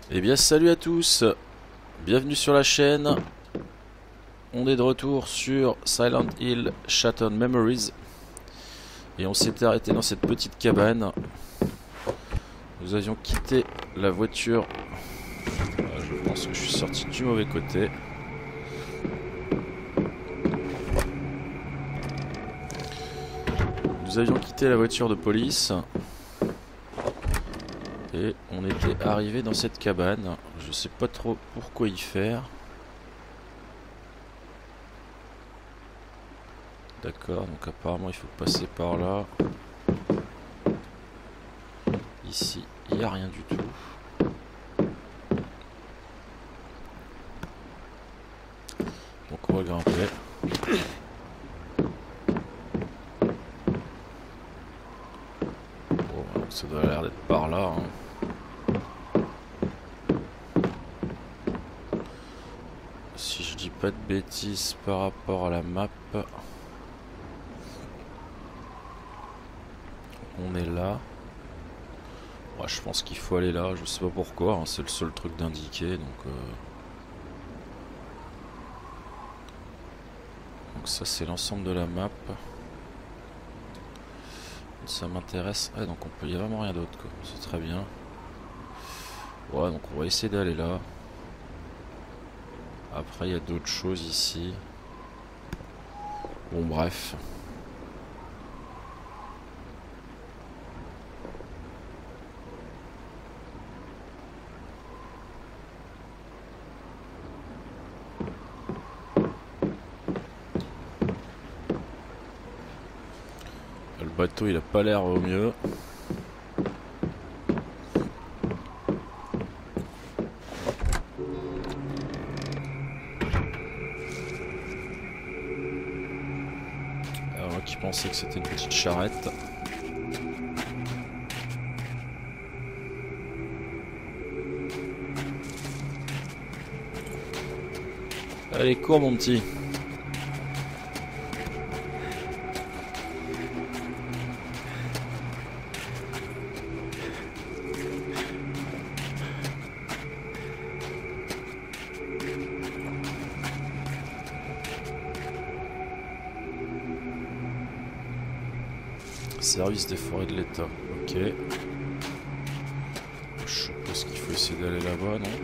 Eh bien salut à tous, bienvenue sur la chaîne. On est de retour sur Silent Hill Shattered Memories. Et on s'était arrêté dans cette petite cabane. Nous avions quitté la voiture. Je pense que je suis sorti du mauvais côté. Nous avions quitté la voiture de police. Et on était arrivé dans cette cabane. Je sais pas trop pourquoi y faire. D'accord, donc apparemment il faut passer par là. Ici, il n'y a rien du tout. Donc on va grimper. Bon, ça doit l'air d'être par là, hein. Si je dis pas de bêtises par rapport à la map, on est là. Ouais, je pense qu'il faut aller là, je sais pas pourquoi, hein, c'est le seul truc d'indiqué, donc ça c'est l'ensemble de la map. Ça m'intéresse. Ah, donc il n'y a vraiment rien d'autre, quoi. C'est très bien. Ouais, donc on va essayer d'aller là. Après il y a d'autres choses ici. Bon bref. Le bateau il a pas l'air au mieux. Alors moi qui pensais que c'était une petite charrette. Allez, cours mon petit. Service des forêts de l'État. Ok. Je suppose qu'il faut essayer d'aller là-bas, non?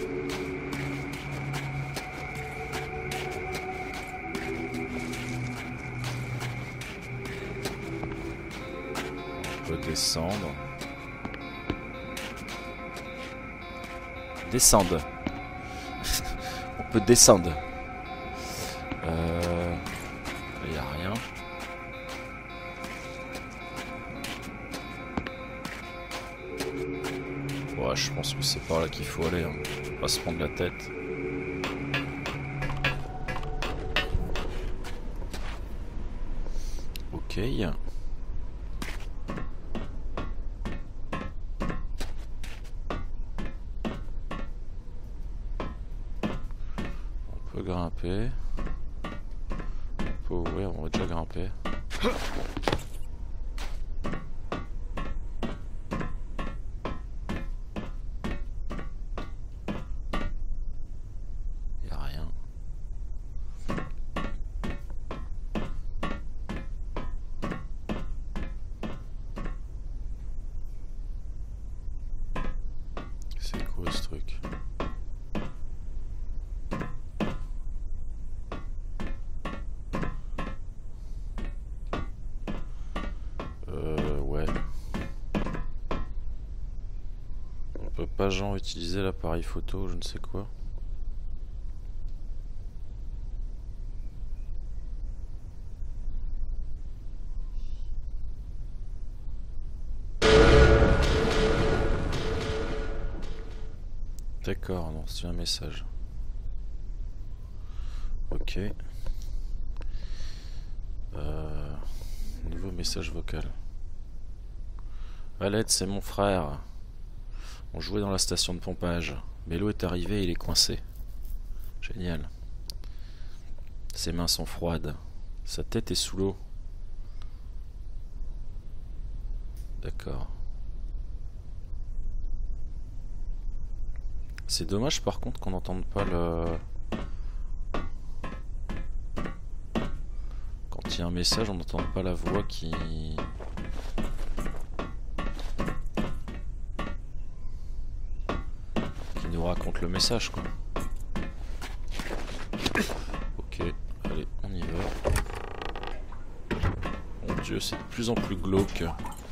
On peut descendre. Descendre. On peut descendre. Il n'y a rien. Ouais, je pense que c'est par là qu'il faut aller, hein. Pas se prendre la tête. Ok. On peut grimper. On peut ouvrir, on va déjà grimper. Y a rien. C'est quoi ce truc? Ouais. On peut pas genre utiliser l'appareil photo, je ne sais quoi. D'accord, non, c'est un message. Ok. Nouveau message vocal. À l'aide, c'est mon frère. On jouait dans la station de pompage. Mais l'eau est arrivée et il est coincé. Génial. Ses mains sont froides. Sa tête est sous l'eau. D'accord. C'est dommage par contre qu'on n'entende pas le... Quand il y a un message, on n'entend pas la voix qui nous raconte le message, quoi. Ok, allez, on y va. Mon Dieu, c'est de plus en plus glauque.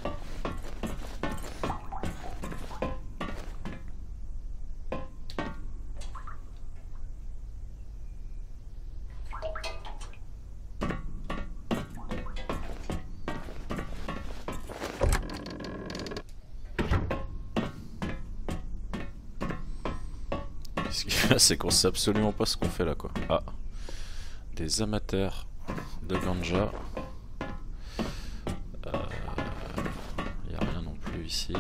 Ce qu'il y a, c'est qu'on sait absolument pas ce qu'on fait là, quoi. Ah, des amateurs de ganja. Y a rien non plus ici.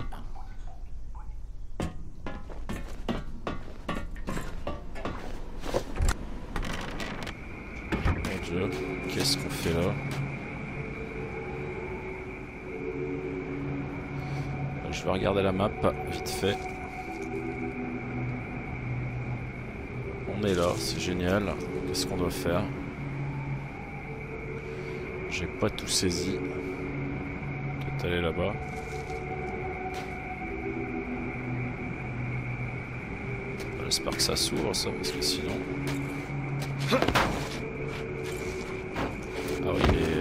Mon Dieu, qu'est-ce qu'on fait là? Je vais regarder la map vite fait. On est là, c'est génial. Qu'est-ce qu'on doit faire? J'ai pas tout saisi. Peut-être aller là-bas. J'espère que ça s'ouvre ça, parce que sinon... Ah oui, mais...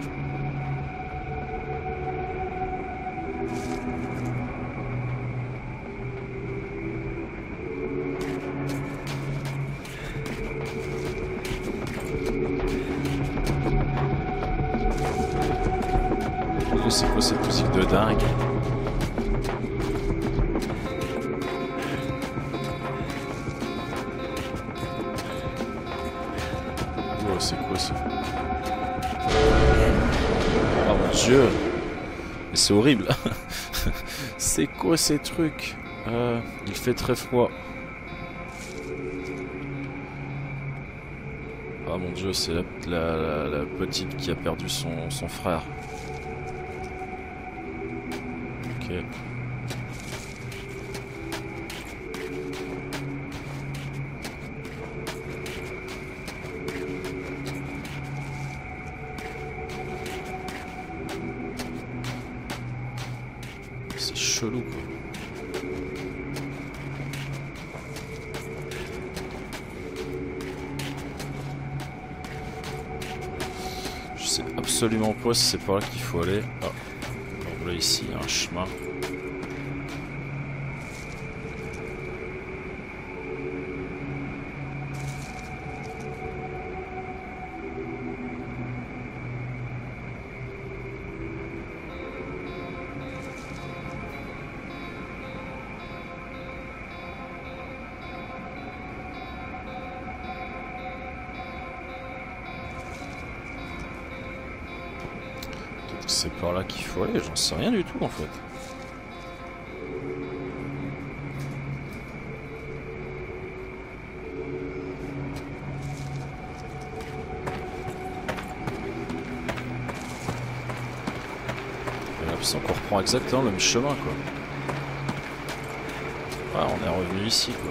C'est quoi cette musique de dingue? Oh, c'est quoi ça? Oh mon Dieu! Mais c'est horrible! C'est quoi ces trucs? Il fait très froid. Oh mon Dieu, c'est la petite qui a perdu son frère. Ok. C'est chelou quoi. Je sais absolument pas si c'est par là qu'il faut aller. Ah. Là ici, il y a un chemin. Peut-être que c'est par là qu'il faut aller, j'en sais rien du tout en fait. J'ai l'impression qu'on reprend exactement le même chemin quoi. Ah, on est revenu ici quoi.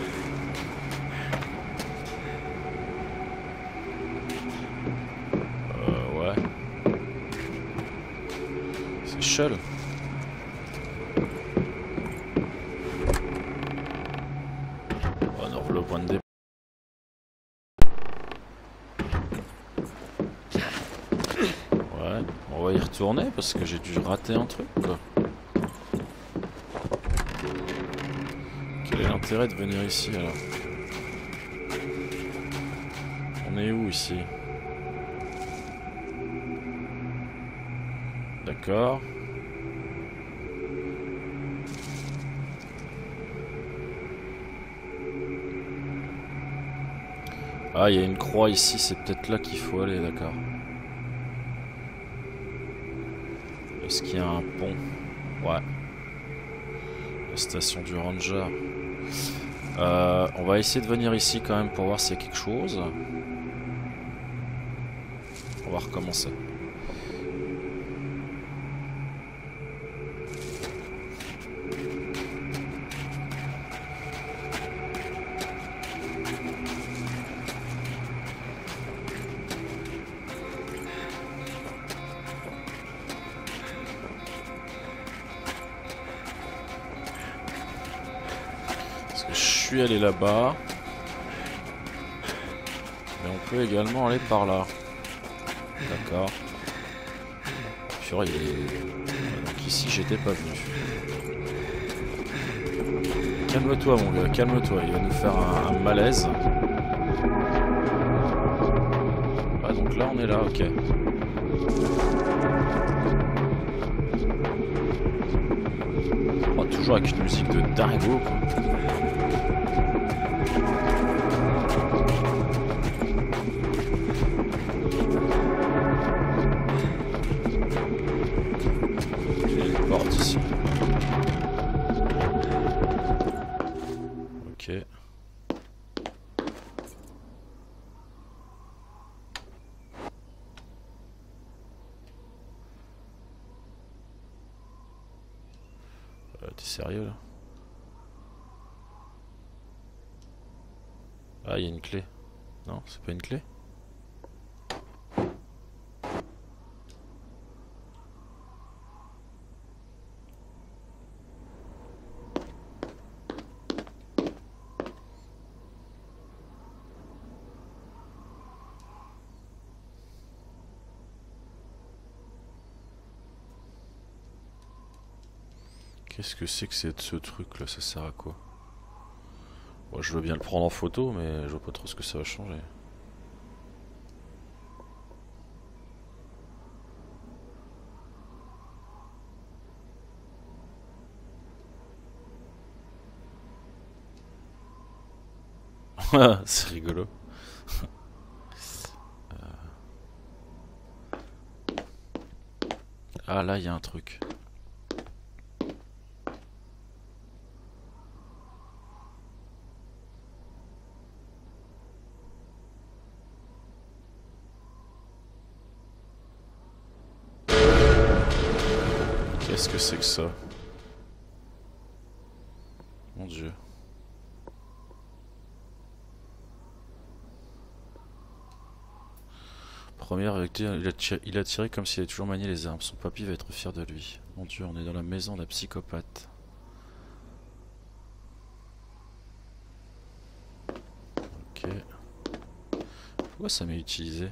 Ouais. C'est Shell. On ouvre le point de départ. Ouais, on va y retourner parce que j'ai dû rater un truc quoi. Quel est l'intérêt de venir ici alors? On est où ici? D'accord. Ah, il y a une croix ici, c'est peut-être là qu'il faut aller, d'accord. Est-ce qu'il y a un pont? Ouais. La station du Ranger. On va essayer de venir ici quand même pour voir s'il y a quelque chose. On va recommencer. Je suis allé là-bas. Mais on peut également aller par là. D'accord. Purée, donc ici j'étais pas venu. Calme-toi mon gars, calme-toi, il va nous faire un malaise. Ah donc là on est là, ok. Oh, toujours avec une musique de dingo quoi. J'ai une porte ici. Ok. T'es sérieux là? Ah, il y a une clé. Non, c'est pas une clé? Qu'est-ce que c'est ce truc là? Ça sert à quoi? Bon, je veux bien le prendre en photo, mais je vois pas trop ce que ça va changer. C'est rigolo. Ah là, il y a un truc. Qu'est-ce que c'est que ça? Mon Dieu. Première réactive, il a tiré comme s'il avait toujours manié les armes. Son papy va être fier de lui. Mon Dieu, on est dans la maison d'un psychopathe. Ok. Pourquoi ça m'est utilisé?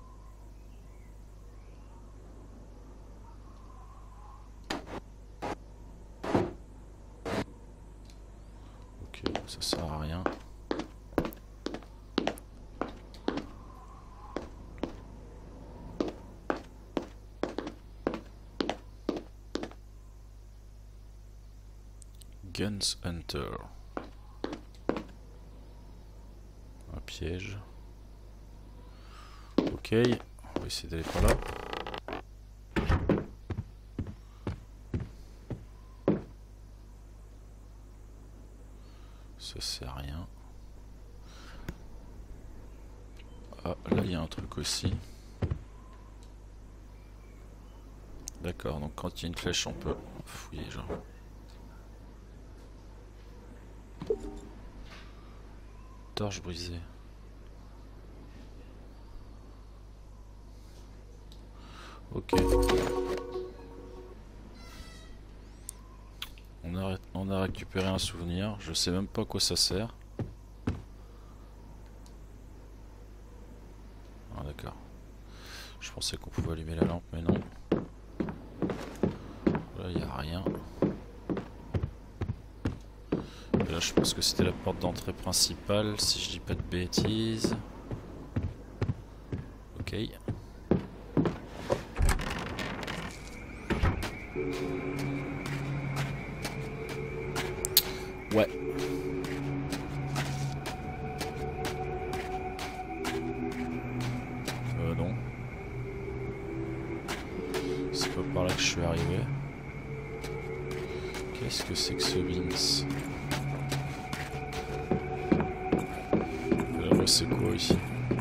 Ok, ça sert à rien. Guns Hunter. Un piège. Ok, on va essayer d'aller par là. Ça sert à rien. Ah, là il y a un truc aussi. D'accord, donc quand il y a une flèche on peut fouiller genre. Torche brisée. Ok. On a récupéré un souvenir. Je sais même pas à quoi ça sert. Ah d'accord. Je pensais qu'on pouvait allumer la lampe, mais non. Là, il n'y a rien. Et là, je pense que c'était la porte d'entrée principale, si je dis pas de bêtises. Ok. Ouais. Non. C'est pas par là que je suis arrivé. Qu'est-ce que c'est que ce Vince? Là, c'est quoi ici?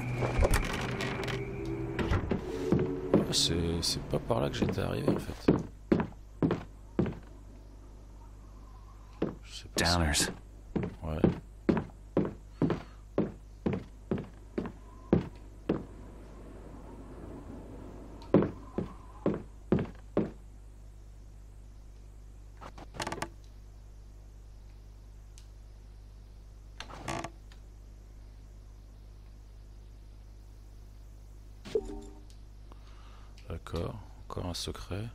Ah, c'est pas par là que j'étais arrivé en fait. Je sais pas. Downers. Ouais. D'accord, encore un secret.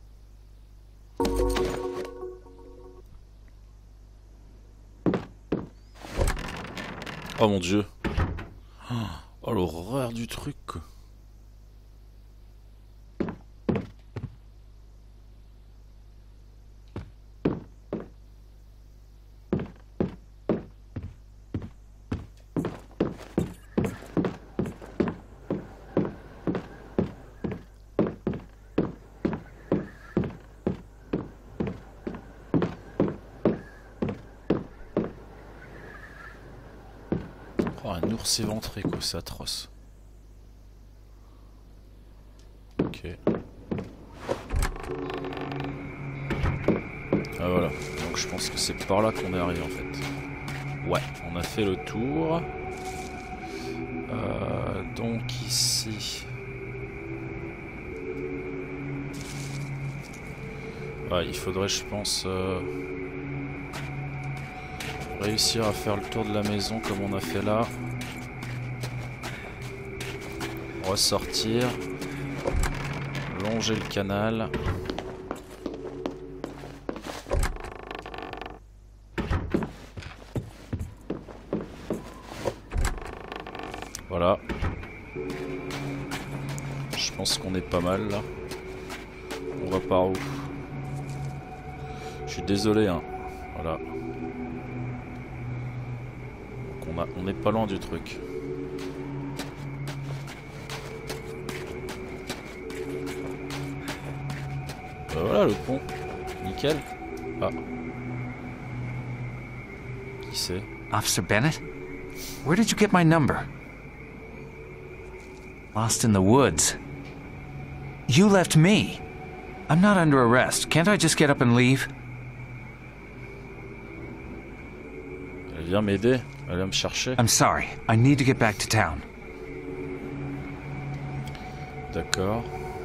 Oh mon dieu. Oh l'horreur du truc. Oh, un ours éventré quoi, c'est atroce. Ok. Ah voilà, donc je pense que c'est par là qu'on est arrivé en fait. Ouais, on a fait le tour. Donc ici... Ouais, il faudrait je pense réussir à faire le tour de la maison comme on a fait là. Ressortir. Longer le canal. Voilà. Je pense qu'on est pas mal là. On va par où? Je suis désolé hein. Voilà. Donc on est pas loin du truc. Voilà le pont. Nickel. Ah. Qui c'est? Officer Bennett? Where did you get my number? Lost in the woods. You left me. I'm not under arrest. Can't I just get up and leave? Elle vient m'aider. Elle vient me chercher. I'm sorry. I need to get back to town. D'accord.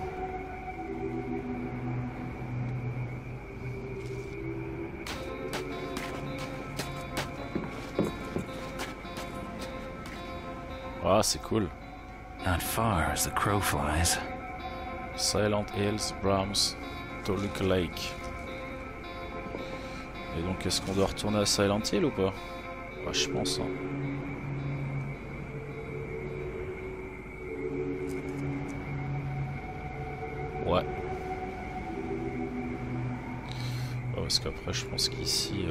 Ah, c'est cool. Not far as the crow flies. Silent Hills, Brahms, Toluca Lake. Et donc, est-ce qu'on doit retourner à Silent Hill ou pas? Ouais, je pense. Hein. Ouais. Parce qu'après, je pense qu'ici...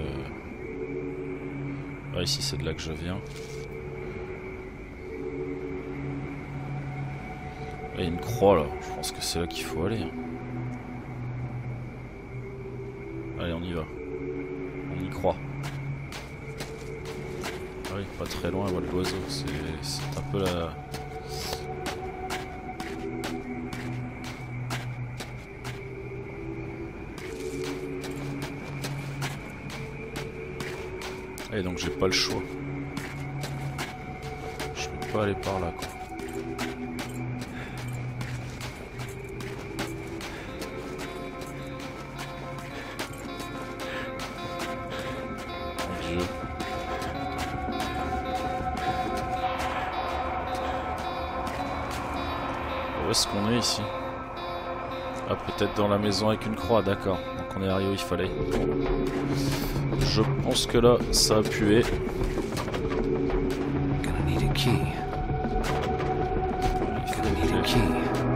Ah, ici, c'est de là que je viens. Il y a une croix là, je pense que c'est là qu'il faut aller. Allez, on y va. On y croit. Ah oui, pas très loin, on voit l'oiseau. C'est un peu la... Et donc j'ai pas le choix. Je peux pas aller par là quoi. Où est-ce qu'on est ici? Ah, peut-être dans la maison avec une croix, d'accord. Donc on est arrivé où il fallait. Je pense que là, ça a pué. Gonna need a key. Gonna need a key.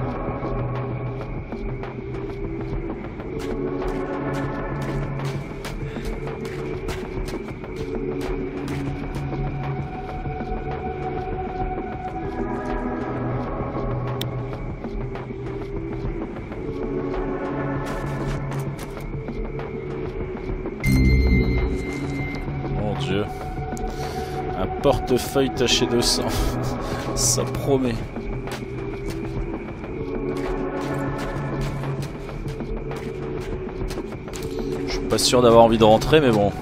Dieu. Un portefeuille taché de sang. Ça promet. Je suis pas sûr d'avoir envie de rentrer, mais bon.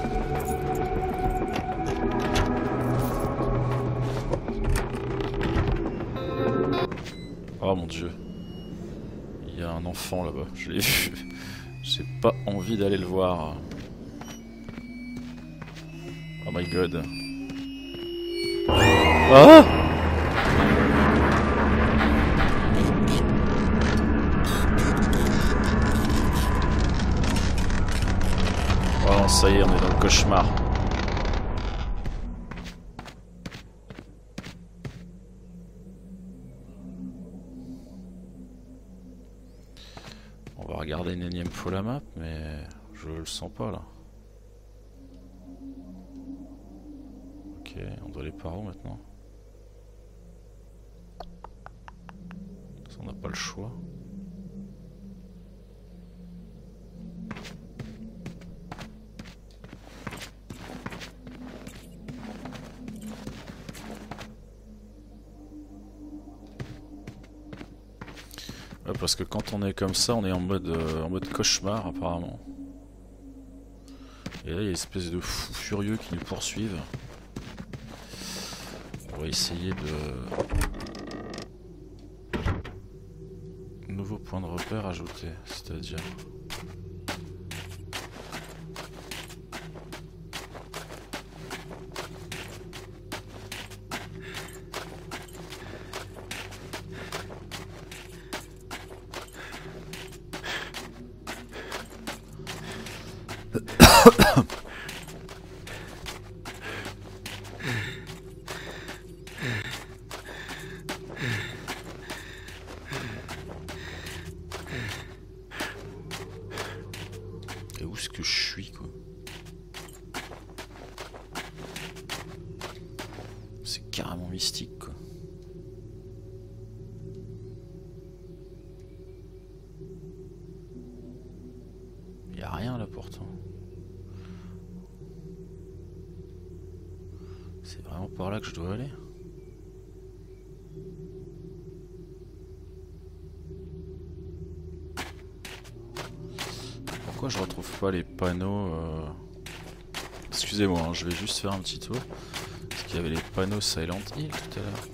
Oh mon Dieu. Il y a un enfant là-bas. Je l'ai vu. J'ai pas envie d'aller le voir. Oh my god. Ah! ça y est, on est dans le cauchemar. On va regarder une énième fois la map, mais je le sens pas là. Ok, on doit aller par où maintenant? Ça, on n'a pas le choix. Ouais, parce que quand on est comme ça, on est en mode cauchemar apparemment. Et là, il y a une espèce de fous furieux qui nous poursuivent. On va essayer de... Nouveau point de repère ajouté, c'est-à-dire... Et où est-ce que je suis, quoi? C'est carrément mystique, quoi. Y a rien là pourtant. C'est vraiment par là que je dois aller? Pourquoi je retrouve pas les panneaux Excusez-moi, hein, je vais juste faire un petit tour. Parce qu'il y avait les panneaux Silent Hill tout à l'heure.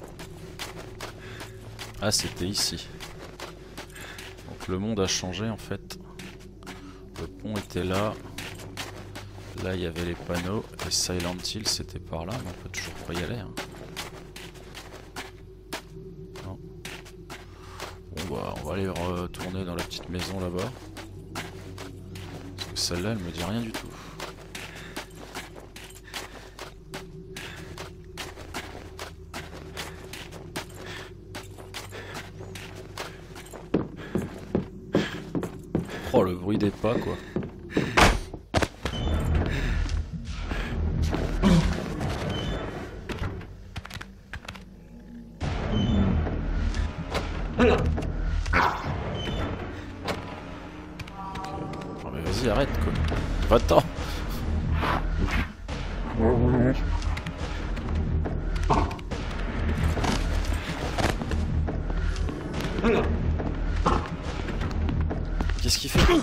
Ah, c'était ici. Donc le monde a changé en fait. Le pont était là. Là il y avait les panneaux. Et Silent Hill c'était par là. Mais on peut toujours pas y aller. Hein. Non. Bon bah on va aller retourner dans la petite maison là-bas. Parce que celle-là elle me dit rien du tout. Oh le bruit des pas quoi. Oh mais vas-y arrête quoi. Va-t'en. Qu'est-ce qu'il fait?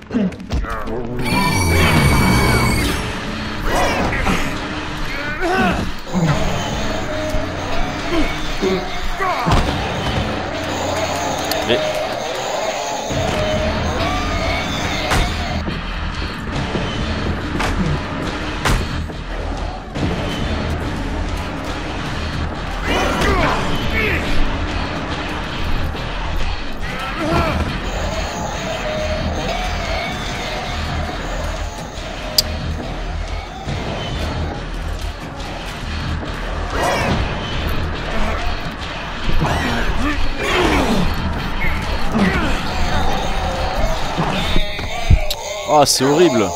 Mais... Ah, c'est horrible.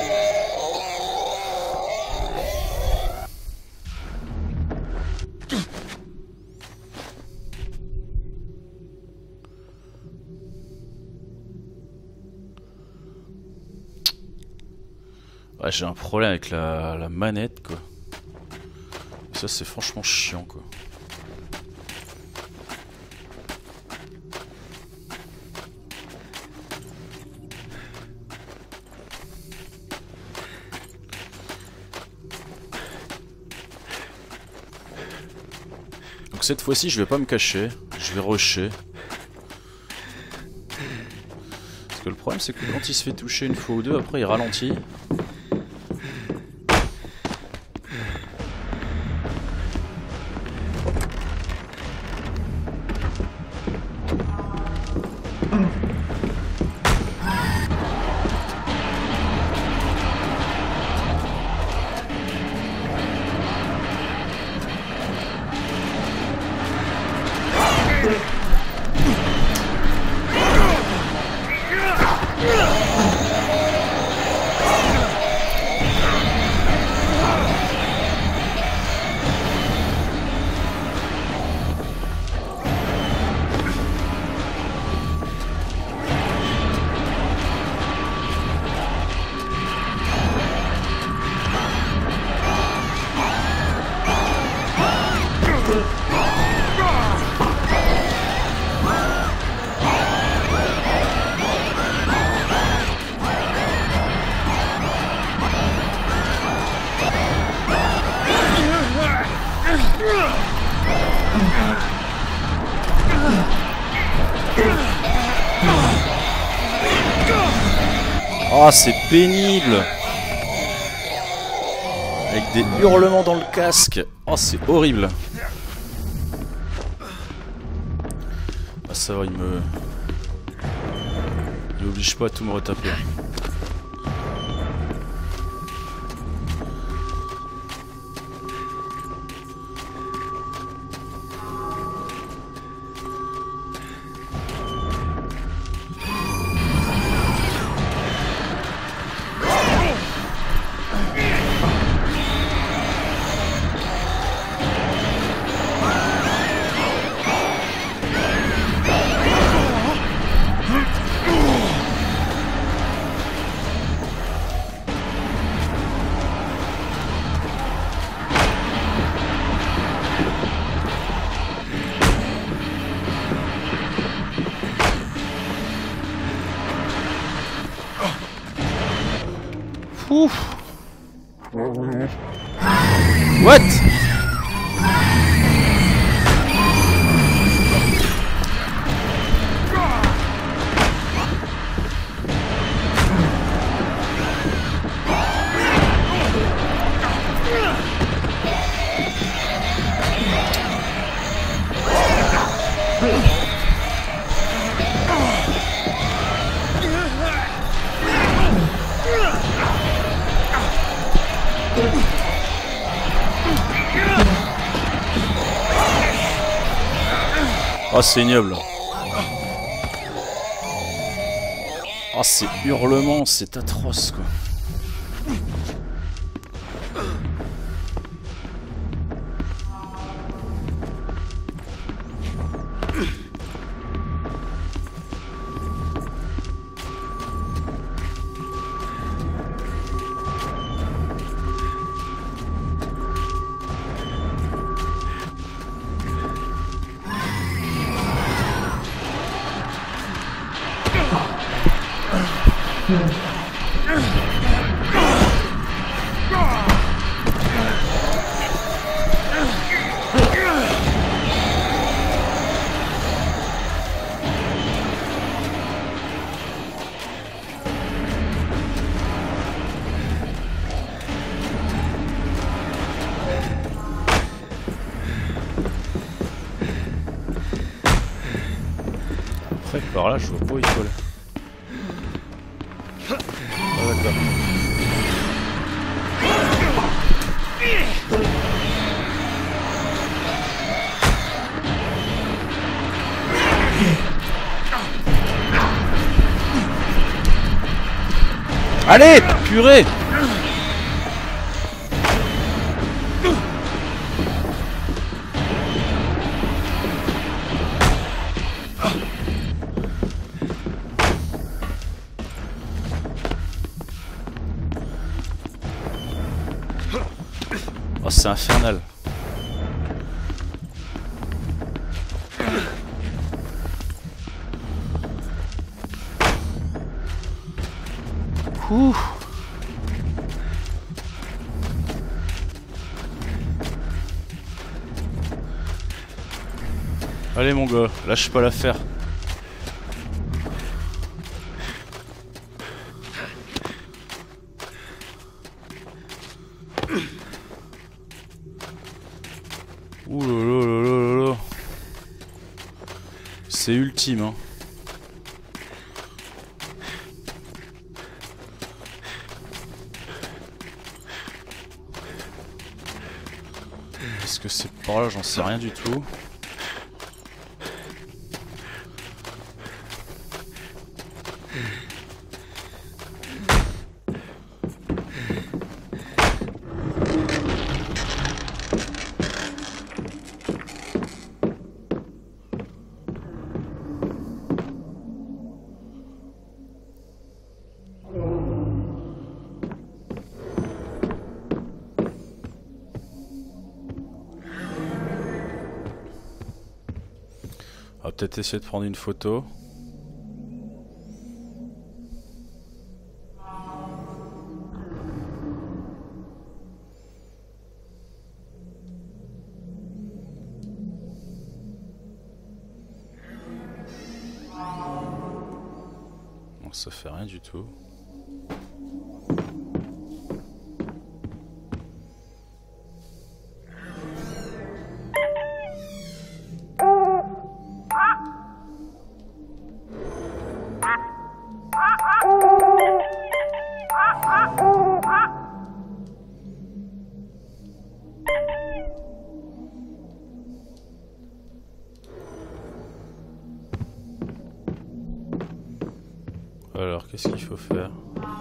Ouais, j'ai un problème avec la manette quoi. Ça c'est franchement chiant quoi. Donc cette fois-ci je vais pas me cacher, je vais rusher. Parce que le problème c'est que quand il se fait toucher une fois ou deux, après il ralentit. Oh, c'est pénible. Avec des hurlements dans le casque. Oh, c'est horrible. Ah, ça va, il m'oblige pas à tout me retaper. Ouf. What? Oh, c'est ignoble. Oh, ces hurlements, c'est atroce, quoi. Après, par là, je vois pas où il faut aller. Ah, d'accord. Allez, purée! Oh, c'est infernal. Ouh. Allez mon gars, lâche pas l'affaire. Ouh là là là là là. C'est ultime, hein. Est-ce que c'est par là? J'en sais rien du tout. On va peut-être essayer de prendre une photo. Bon, ça fait rien du tout. Alors, qu'est-ce qu'il faut faire?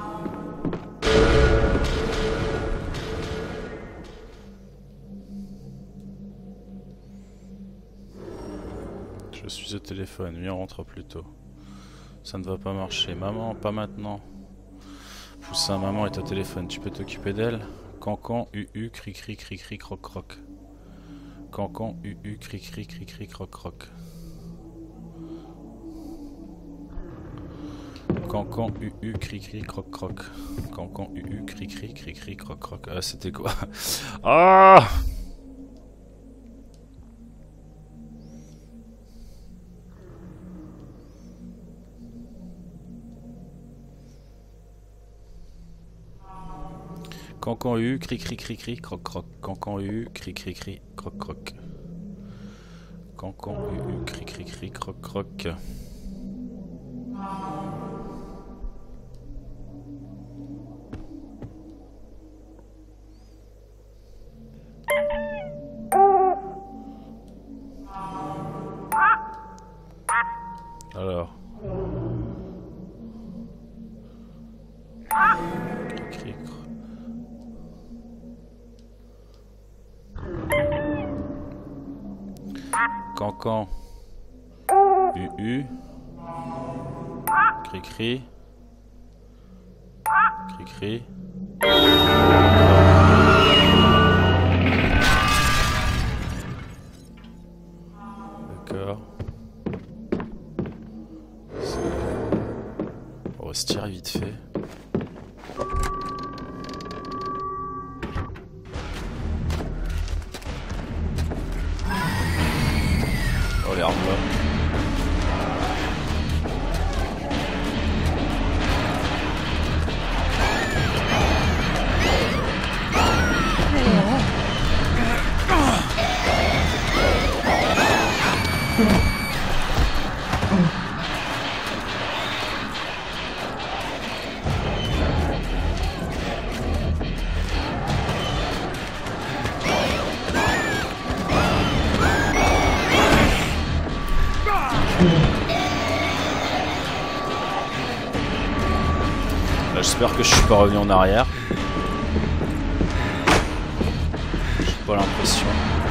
Je suis au téléphone, viens on rentre plus tôt. Ça ne va pas marcher. Maman, pas maintenant. Poussin, maman est au téléphone, tu peux t'occuper d'elle? Cancan, cri cri cri cri croc croc. Cancan, cri cri cri cri croc croc. Cancan, cri cri croc croc. Cancan, cri cri cri cri croc croc. Ah, c'était quoi? Ah! Cancan cri cri cri cri croc croc. Cancan cri cri cri croc croc. Cancan cri cri cri croc croc. Alors. Cri, cri, Cancan. Cri cri. Cri cri. D'accord. On va se tirer vite fait. Oh les armes là. J'espère que je suis pas revenu en arrière. J'ai pas l'impression.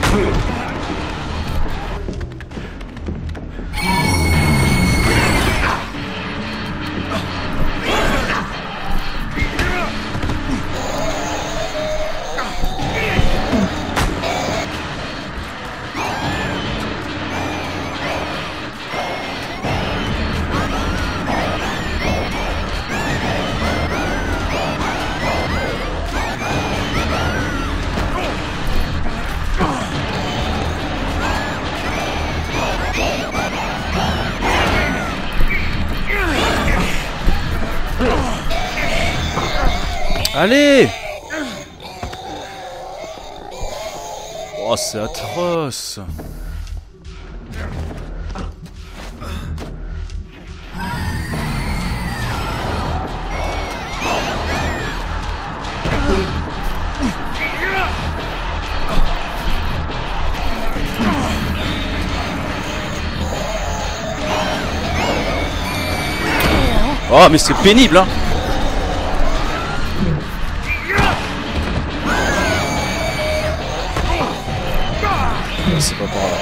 Allez! Oh, c'est atroce! Oh, mais c'est pénible, hein! C'est pas par là.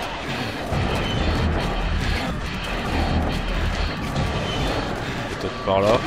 Peut-être pas. par là.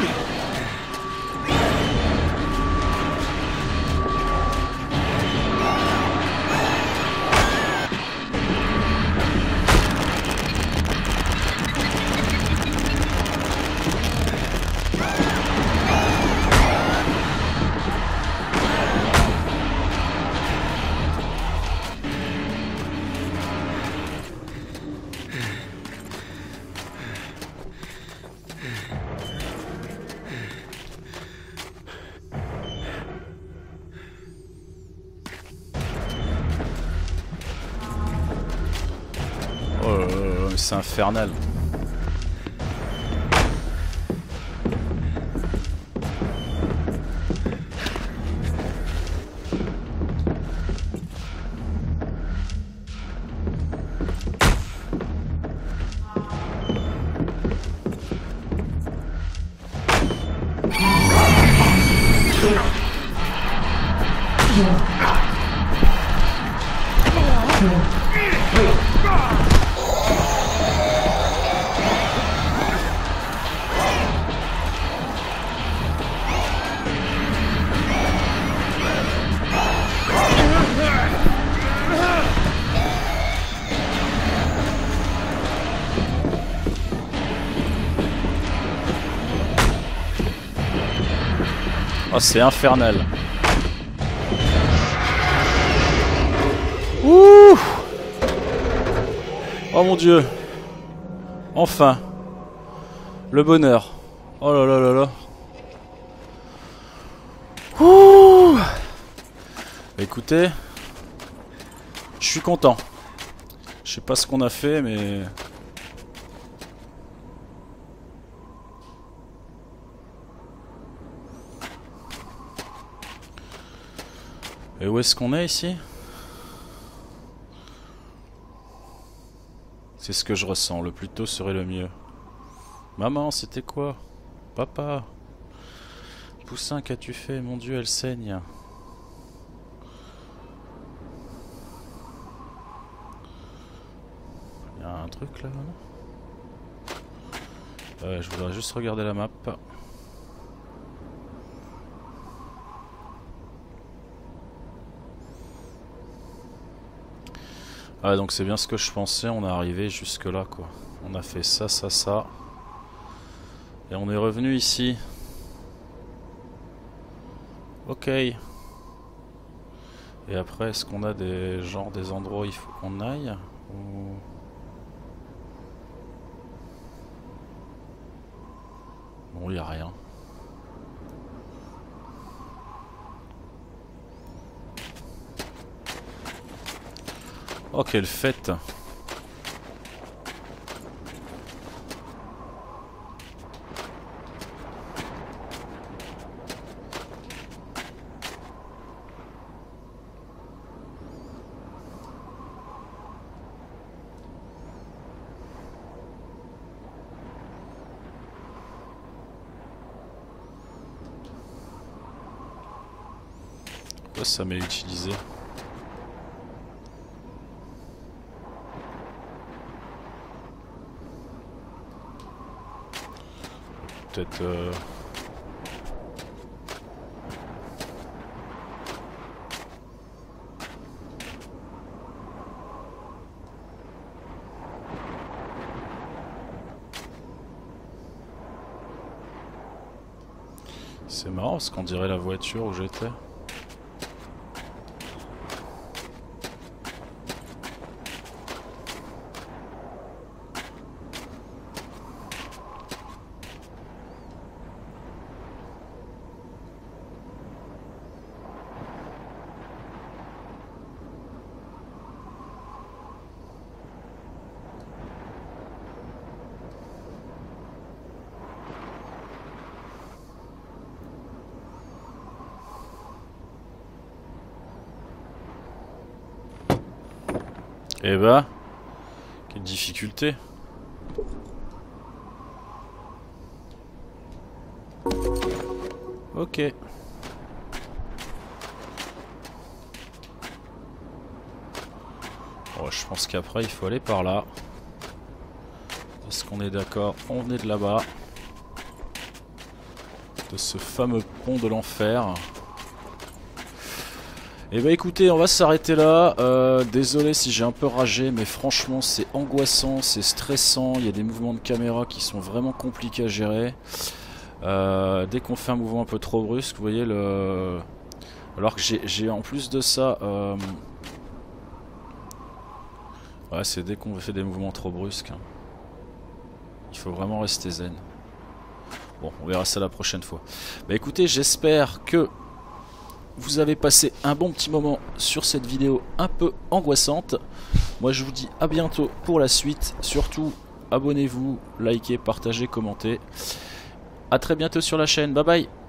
C'est infernal. Oh, c'est infernal. Ouh! Oh mon dieu. Enfin. Le bonheur. Oh là là là là. Ouh! Écoutez. Je suis content. Je sais pas ce qu'on a fait, mais... Et où est-ce qu'on est ici? C'est ce que je ressens, le plus tôt serait le mieux. Maman, c'était quoi? Papa? Poussin, qu'as-tu fait? Mon Dieu, elle saigne. Il y a un truc là, non? Ouais, je voudrais juste regarder la map. Ah, donc c'est bien ce que je pensais, on est arrivé jusque là quoi. On a fait ça, ça, ça. Et on est revenu ici. Ok. Et après, est-ce qu'on a des endroits où il faut qu'on aille ou... Bon, il n'y a rien. Oh, quelle fête! Pourquoi ça m'est utilisé? Peut-être... C'est marrant parce qu'on dirait la voiture où j'étais. Eh bah, quelle difficulté. Ok. Bon, je pense qu'après il faut aller par là. Est-ce qu'on est d'accord? On est de là-bas. de ce fameux pont de l'enfer. Et bah écoutez, on va s'arrêter là. Désolé si j'ai un peu ragé, mais franchement c'est angoissant, c'est stressant. Il y a des mouvements de caméra qui sont vraiment compliqués à gérer. Dès qu'on fait un mouvement un peu trop brusque, vous voyez le... Alors que j'ai en plus de ça... Ouais, c'est dès qu'on fait des mouvements trop brusques. Il faut vraiment rester zen. Bon, on verra ça la prochaine fois. Bah écoutez, j'espère que vous avez passé un bon petit moment sur cette vidéo un peu angoissante. Moi je vous dis à bientôt pour la suite. Surtout, abonnez-vous, likez, partagez, commentez. A très bientôt sur la chaîne. Bye bye.